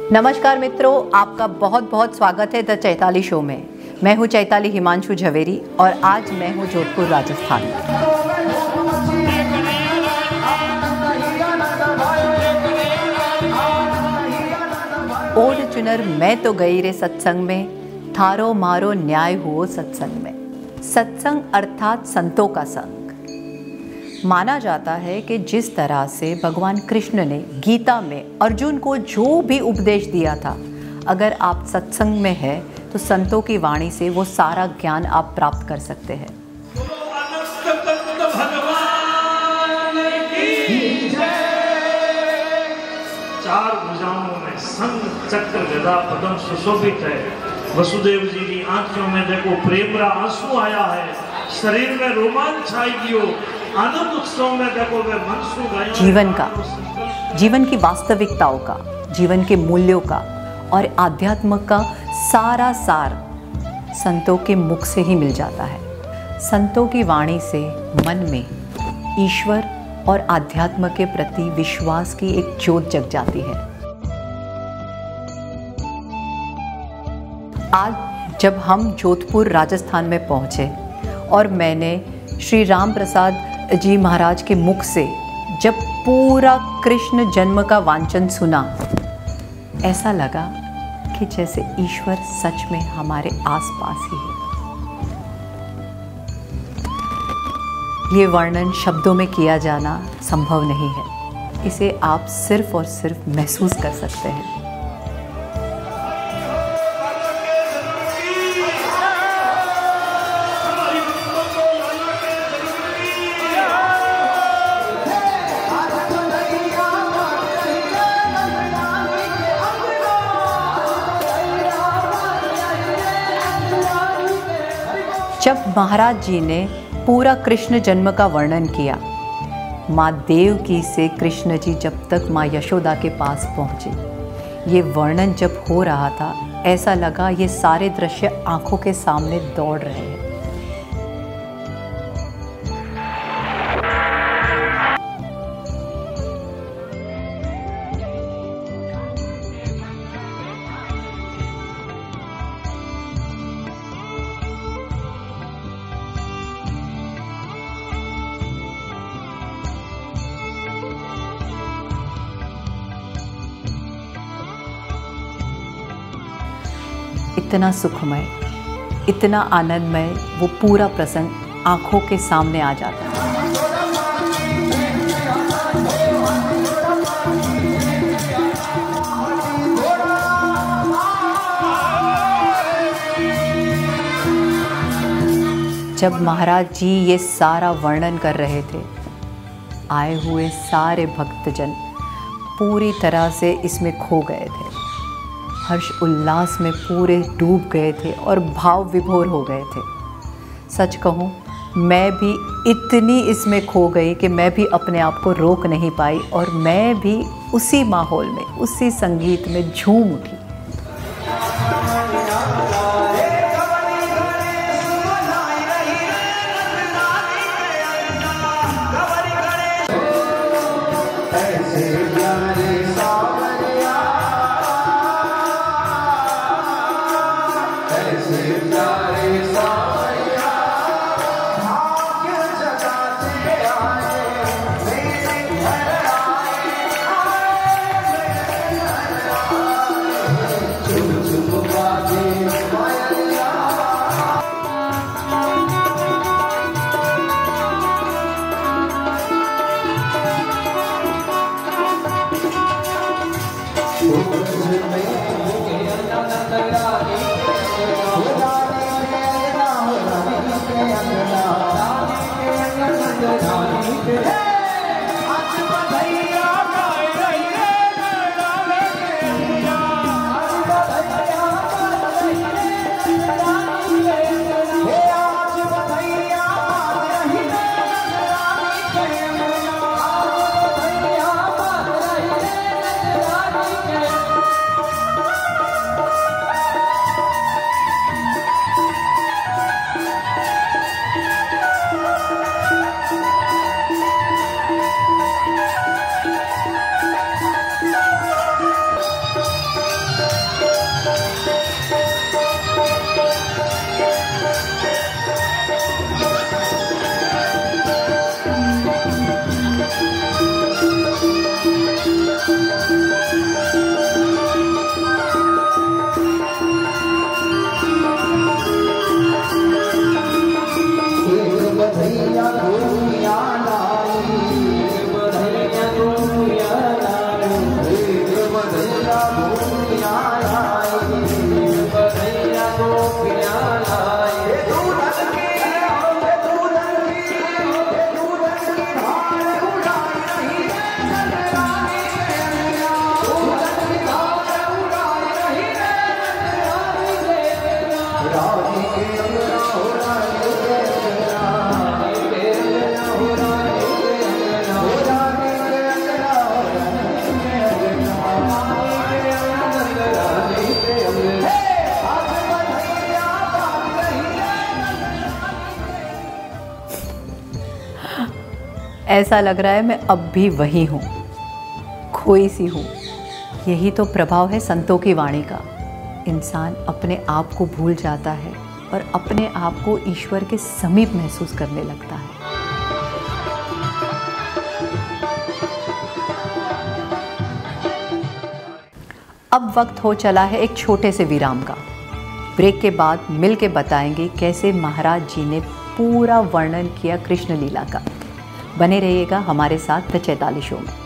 नमस्कार मित्रों, आपका बहुत बहुत स्वागत है द चैताली शो में। मैं हूं चैताली हिमांशु झवेरी और आज मैं हूं जोधपुर राजस्थान में। ओढ़ चुनर मैं तो गई रे सत्संग में, थारो मारो न्याय हुओ सत्संग में। सत्संग अर्थात संतों का संग। माना जाता है कि जिस तरह से भगवान कृष्ण ने गीता में अर्जुन को जो भी उपदेश दिया था, अगर आप सत्संग में हैं तो संतों की वाणी से वो सारा ज्ञान आप प्राप्त कर सकते हैं। चार भुजाओं में संग चक्र गदा पद्म सुशोभित है। वसुदेव जी की आंखों में देखो प्रेम का आंसू आया है, शरीर में रोमांच छाई गयो, आनंद उत्सव में देखो वे मनसू गए। जीवन की वास्तविकताओं का, जीवन के मूल्यों का और आध्यात्म का सारा सार संतों के मुख से ही मिल जाता है। संतों की वाणी से मन में ईश्वर और आध्यात्म के प्रति विश्वास की एक ज्योत जग जाती है। आज जब हम जोधपुर राजस्थान में पहुंचे और मैंने श्री राम प्रसाद जी महाराज के मुख से जब पूरा कृष्ण जन्म का वांचन सुना, ऐसा लगा कि जैसे ईश्वर सच में हमारे आसपास ही है। ये वर्णन शब्दों में किया जाना संभव नहीं है, इसे आप सिर्फ और सिर्फ महसूस कर सकते हैं। जब महाराज जी ने पूरा कृष्ण जन्म का वर्णन किया, माँ देवकी से कृष्ण जी जब तक माँ यशोदा के पास पहुँचे, ये वर्णन जब हो रहा था, ऐसा लगा ये सारे दृश्य आंखों के सामने दौड़ रहे हैं। इतना सुखमय, इतना आनंदमय वो पूरा प्रसंग आंखों के सामने आ जाता है। जब महाराज जी ये सारा वर्णन कर रहे थे, आए हुए सारे भक्तजन पूरी तरह से इसमें खो गए थे, हर्ष उल्लास में पूरे डूब गए थे और भाव विभोर हो गए थे। सच कहूँ, मैं भी इतनी इसमें खो गई कि मैं भी अपने आप को रोक नहीं पाई और मैं भी उसी माहौल में, उसी संगीत में झूम उठी। ऐसा लग रहा है मैं अब भी वही हूँ, खोई सी हूँ। यही तो प्रभाव है संतों की वाणी का। इंसान अपने आप को भूल जाता है और अपने आप को ईश्वर के समीप महसूस करने लगता है। अब वक्त हो चला है एक छोटे से विराम का। ब्रेक के बाद मिल के बताएंगे कैसे महाराज जी ने पूरा वर्णन किया कृष्ण लीला का। बने रहिएगा हमारे साथ द चैताली शो में।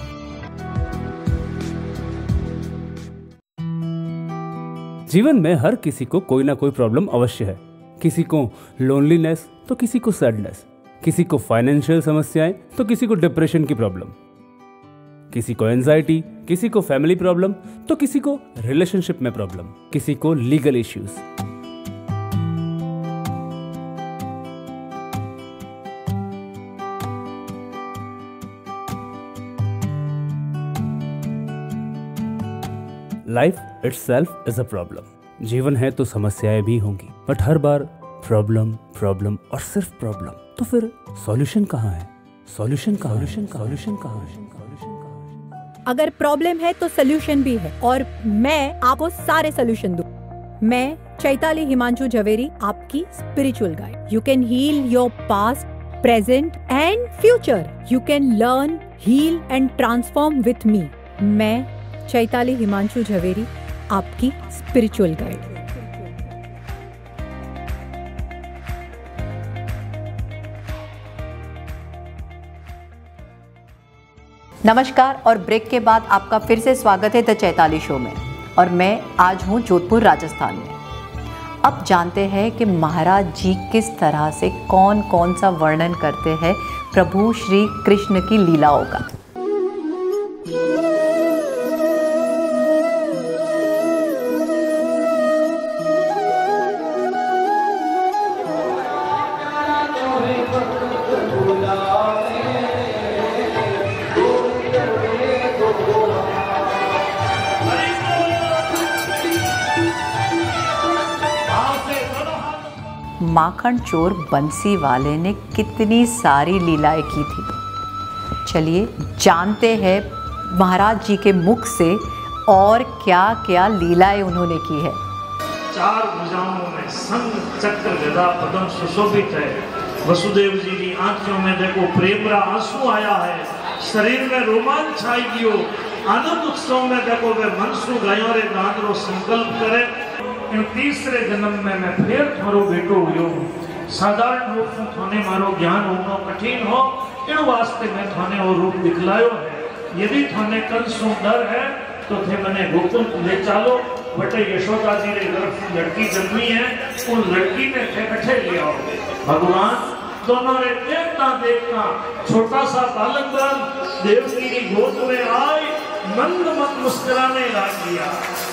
जीवन में हर किसी को कोई ना कोई प्रॉब्लम अवश्य है। किसी को लोनलीनेस तो किसी को सैडनेस, किसी को फाइनेंशियल समस्याएं तो किसी को डिप्रेशन की प्रॉब्लम, किसी को एंजाइटी, किसी को फैमिली प्रॉब्लम तो किसी को रिलेशनशिप में प्रॉब्लम, किसी को legal issues. Life itself is a problem. जीवन है तो समस्याएं भी होंगी, बट हर बार प्रॉब्लम प्रॉब्लम और सिर्फ प्रॉब्लम। तो फिर सॉल्यूशन कहाँ है? सॉल्यूशन कहाँ है? अगर प्रॉब्लम है तो सोल्यूशन भी है, और मैं आपको सारे सोल्यूशन दूं। मैं चैताली हिमांशु झवेरी, आपकी spiritual guide. You can heal your past, present and future. You can learn, heal and transform with me. मैं चैताली हिमांशु झवेरी, आपकी स्पिरिचुअल गाइड। नमस्कार, और ब्रेक के बाद आपका फिर से स्वागत है द चैताली शो में। और मैं आज हूँ जोधपुर, राजस्थान में। अब जानते हैं कि महाराज जी किस तरह से कौन कौन सा वर्णन करते हैं प्रभु श्री कृष्ण की लीलाओं का। माखन चोर बंसी वाले ने कितनी सारी लीलाएं की थी। चलिए जानते हैं महाराज जी के मुख से और क्या क्या लीलाएं उन्होंने की है। चार भुजाओं में संग चक्र गदा पद्म सुशोभित है। वसुदेव जी की आंखों में देखो प्रेम रा आंसू आया है। शरीर में रोमांच छाई गयो। आनंद उत्सव में देखो वे मनसू गयो रे दादरो संकल्प करे। इन तीसरे जन्म में मैं फिर थारो बेटो हुयो। साधारण रूप में थाने मारो ज्ञान होना कठिन हो, इन वास्ते मैं थाने और रूप दिखलायो है। यदि थाने कल सो डर है तो थे मने गोकुल ले चालो। बटे यशोदा जी रे गर्भ में लड़की जन्मी है, उन लड़की ने थे कठे ले आओ। भगवान दोनों रे देखता देखता छोटा सा बालक देवकी की गोद में आए, मंद मंद मुस्कुराने लग गया।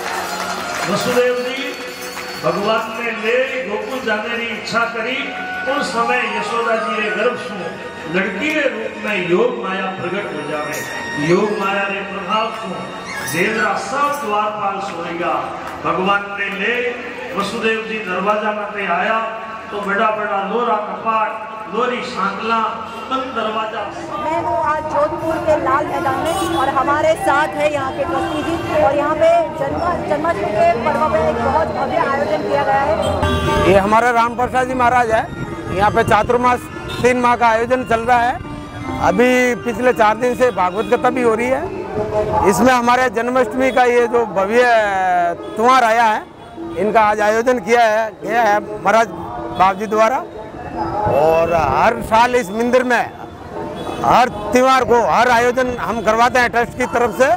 वसुदेव जी भगवान ने ले गोकुल जाने की इच्छा करी। उस समय यशोदा जी रे गर्भ से लड़की के रूप में योग माया प्रकट हो जावे। योग माया रे प्रभाव से जेवरा सब द्वारपाल सोएगा। भगवान ने ले वसुदेव जी दरवाजा में आया तो बड़ा बड़ा लोरा कपाट, लोरी सांकला, बंद दरवाजा। मैं हूँ आज जोधपुर के लाल मैदान में, और हमारे साथ है यहाँ के ट्रस्टी जी। और यहाँ पे जन्माष्टमी के पर्व पे एक बहुत भव्य आयोजन किया गया है। ये हमारा राम प्रसाद जी महाराज है। यहाँ पे चातुर्मास 3 माह का आयोजन चल रहा है। अभी पिछले 4 दिन से भागवत कथा भी हो रही है। इसमें हमारे जन्माष्टमी का ये जो भव्य त्योहार आया है, इनका आज आयोजन किया है महाराज बाप जी द्वारा। और हर साल इस मंदिर में हर त्योहार को हर आयोजन हम करवाते हैं ट्रस्ट की तरफ से।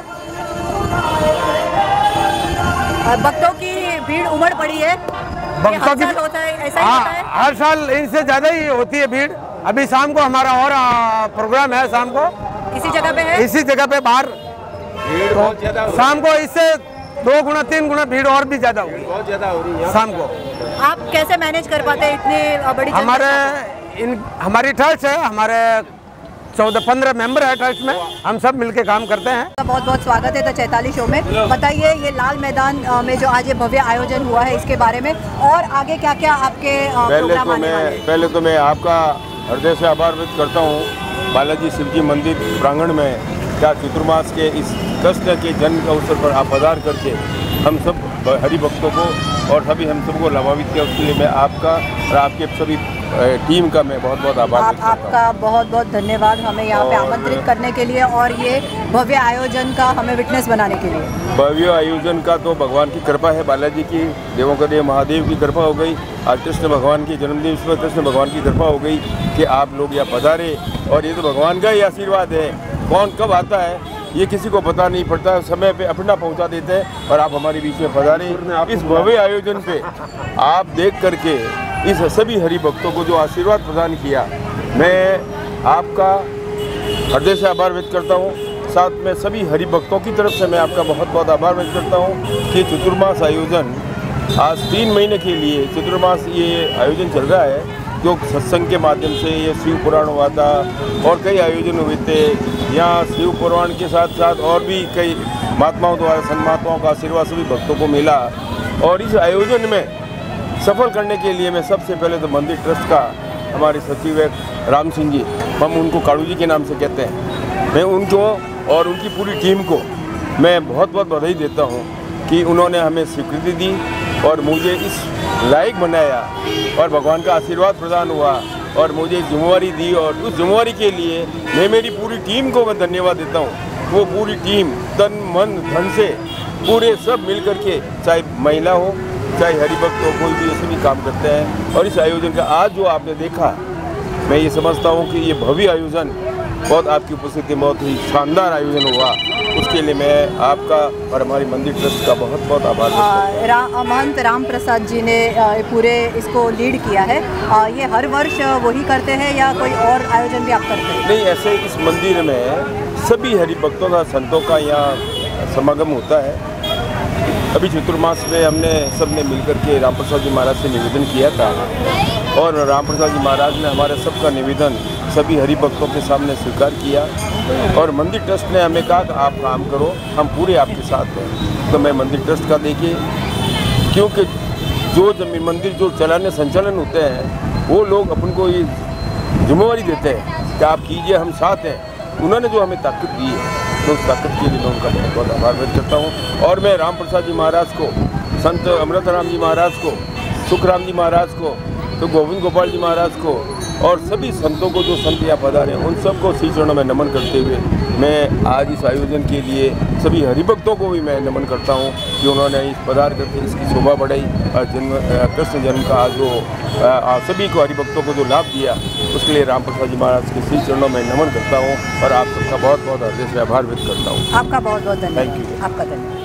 भक्तों की भीड़ उमड़ पड़ी है। भक्तों की होता है, ऐसा ही होता है? हर साल इनसे ज्यादा ही होती है भीड़। अभी शाम को हमारा और प्रोग्राम है, शाम को इसी जगह पे है, इसी जगह पे बाहर। तो शाम को इससे 2 गुना 3 गुना भीड़ और भी ज्यादा होगी, बहुत ज्यादा हो रही है शाम को। आप कैसे मैनेज कर पाते हैं इतनी बड़ी? हमारी ट्रस्ट है, हमारे 14-15 मेंबर है ट्रस्ट में, हम सब मिलके काम करते हैं। बहुत बहुत स्वागत है द चैताली शो में। बताइए ये लाल मैदान में जो आज ये भव्य आयोजन हुआ है इसके बारे में, और आगे क्या क्या आपके प्रोग्राम आने वाले हैं? पहले तो मैं आपका हृदय से आभार व्यक्त करता हूँ बालाजी शिवजी मंदिर प्रांगण में क्या चतुर्मास के इस कृष्ण के जन्म के अवसर पर आप पधार करके हम सब हरि भक्तों को और सभी हम सबको लाभान्वित किया, उसके लिए मैं आपका और आपके सभी टीम का मैं बहुत बहुत आभार व्यक्त करता हूं। आपका बहुत बहुत धन्यवाद हमें यहाँ पे आमंत्रित करने के लिए और ये भव्य आयोजन का हमें विटनेस बनाने के लिए। भव्य आयोजन का तो भगवान की कृपा है, बालाजी की, देवों का देव महादेव की कृपा हो गई। आज कृष्ण भगवान की जन्मदिन पर कृष्ण भगवान की कृपा हो गई कि आप लोग यहाँ पधारे, और ये तो भगवान का ही आशीर्वाद है। कौन कब आता है ये किसी को पता नहीं पड़ता, समय पे अपना पहुंचा देते हैं, और आप हमारे बीच में पधारे। इस भव्य आयोजन पे आप देख करके इस सभी हरि भक्तों को जो आशीर्वाद प्रदान किया, मैं आपका हृदय से आभार व्यक्त करता हूँ। साथ में सभी हरि भक्तों की तरफ से मैं आपका बहुत बहुत आभार व्यक्त करता हूँ कि चतुर्मास आयोजन आज 3 महीने के लिए चतुर्मास ये आयोजन चल रहा है, जो सत्संग के माध्यम से ये शिव पुराण हुआ था और कई आयोजन हुए थे। यहाँ शिव पुराण के साथ साथ और भी कई महात्माओं द्वारा संत महात्माओं का आशीर्वाद सभी भक्तों को मिला, और इस आयोजन में सफल करने के लिए मैं सबसे पहले तो मंदिर ट्रस्ट का हमारे सचिव है राम सिंह जी, हम उनको काड़ू जी के नाम से कहते हैं, मैं उनको और उनकी पूरी टीम को मैं बहुत बहुत बधाई देता हूँ कि उन्होंने हमें स्वीकृति दी और मुझे इस लायक बनाया, और भगवान का आशीर्वाद प्रदान हुआ और मुझे जिम्मेवारी दी, और उस जिम्मेवारी के लिए मैं मेरी पूरी टीम को मैं धन्यवाद देता हूँ। वो पूरी टीम तन मन धन से पूरे सब मिल कर के, चाहे महिला हो चाहे हरिभक्त हो, कोई भी ऐसे भी काम करते हैं। और इस आयोजन का आज जो आपने देखा, मैं ये समझता हूँ कि ये भव्य आयोजन बहुत आपकी उपस्थिति में बहुत ही शानदार आयोजन हुआ, उसके लिए मैं आपका और हमारी मंदिर ट्रस्ट का बहुत बहुत आभार व्यक्त करता हूं। महंत राम प्रसाद जी ने पूरे इसको लीड किया है। ये हर वर्ष वही करते हैं या कोई और आयोजन भी आप करते हैं? नहीं, ऐसे इस मंदिर में सभी हरिभक्तों का, संतों का यहाँ समागम होता है। अभी चतुर्मास में हमने सबने मिलकर के राम प्रसाद जी महाराज से निवेदन किया था, और राम प्रसाद जी महाराज ने हमारे सबका निवेदन सभी हरिभक्तों के सामने स्वीकार किया, और मंदिर ट्रस्ट ने हमें कहा कि आप काम करो, हम पूरे आपके साथ हैं। तो मैं मंदिर ट्रस्ट का देखिए, क्योंकि जो जमीन मंदिर जो चलाने संचालन होते हैं वो लोग अपन को ये जिम्मेवारी देते हैं कि आप कीजिए, हम साथ हैं। उन्होंने जो हमें ताकत दी है, तो उस ताकत के लिए मैं उनका बहुत बहुत आभार व्यक्त करता हूँ। और मैं राम प्रसाद जी महाराज को, संत अमृत राम जी महाराज को, सुखराम जी महाराज को, तो गोविंद गोपाल जी महाराज को, और सभी संतों को जो संत यहाँ पधारे हैं, उन सबको श्री चरणों में नमन करते हुए मैं आज इस आयोजन के लिए सभी हरिभक्तों को भी मैं नमन करता हूँ कि उन्होंने इस पधार करके इसकी शोभा बढ़ाई, और कृष्ण जन्म का जो सभी को हरिभक्तों को जो लाभ दिया, उसके लिए राम प्रसाद जी महाराज के श्री चरणों में नमन करता हूँ, और आप सबका बहुत बहुत हृदय से आभार व्यक्त करता हूँ। आपका बहुत बहुत धन्यवाद। Thank you. आपका धन्यवाद।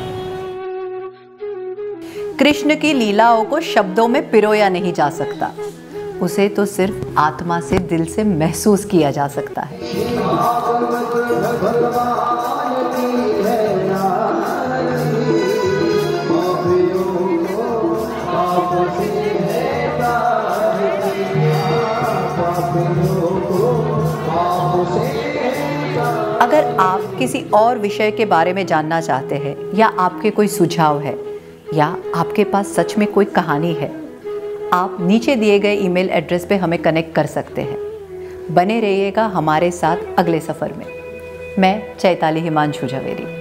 कृष्ण की लीलाओं को शब्दों में पिरोया नहीं जा सकता, उसे तो सिर्फ आत्मा से, दिल से महसूस किया जा सकता है। अगर आप किसी और विषय के बारे में जानना चाहते हैं, या आपके कोई सुझाव है, या आपके पास सच में कोई कहानी है, आप नीचे दिए गए ईमेल एड्रेस पे हमें कनेक्ट कर सकते हैं। बने रहिएगा हमारे साथ अगले सफ़र में। मैं चैताली हिमांशु झवेरी।